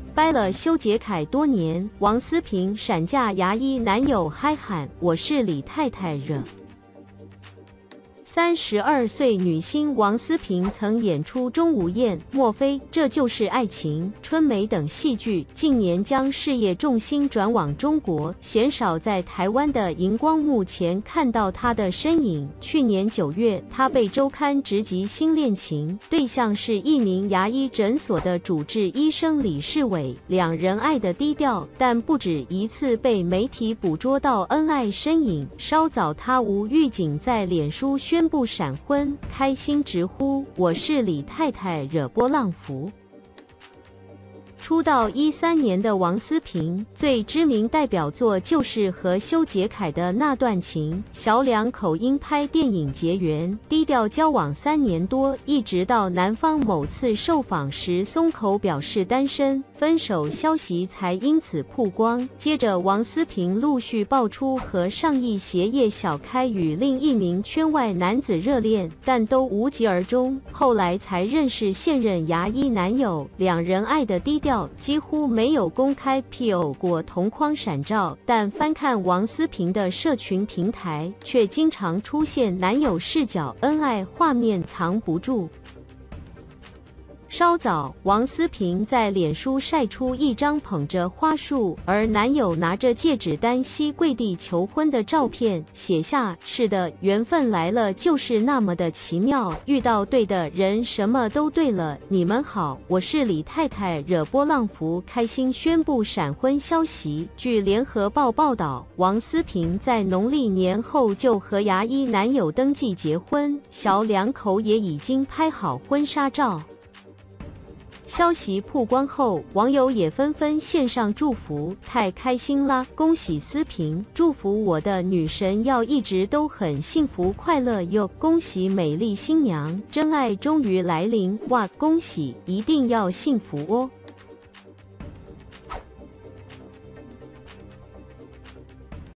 掰了修杰楷多年，王思平闪嫁牙医男友嗨喊我是李太太惹。32岁女星王思平曾演出《钟无艳》《莫非这就是爱情》《春梅》等戏剧，近年将事业重心转往中国，鲜少在台湾的荧光幕前看到她的身影。去年9月，她被周刊直击新恋情，对象是一名牙医诊所的主治医生李世伟，两人爱得低调，但不止一次被媒体捕捉到恩爱身影。稍早，她无预警在脸书宣布闪婚，开心直呼我是李太太惹波浪符。出道13年的王思平，最知名代表作就是和修杰楷的那段情。小两口因拍电影结缘，低调交往3年多，一直到男方某次受访时松口表示单身，分手消息才因此曝光。接着，王思平陆续爆出和上亿鞋业小开与另一名圈外男子热恋，但都无疾而终。后来才认识现任牙医男友，两人爱得低调，几乎没有公开 PO 过同框闪照，但翻看王思平的社群平台，却经常出现男友视角恩爱画面，藏不住。稍早，王思平在脸书晒出一张捧着花束，而男友拿着戒指单膝跪地求婚的照片，写下：是的，缘分来了就是那么的奇妙，遇到对的人，什么都对了。你们好，我是李太太惹波浪符，开心宣布闪婚消息。据联合报报道，王思平在农历年后就和牙医男友登记结婚，小两口也已经拍好婚纱照。消息曝光后，网友也纷纷献上祝福，太开心啦！恭喜思平，祝福我的女神要一直都很幸福快乐哟！恭喜美丽新娘，真爱终于来临！哇，恭喜，一定要幸福哦！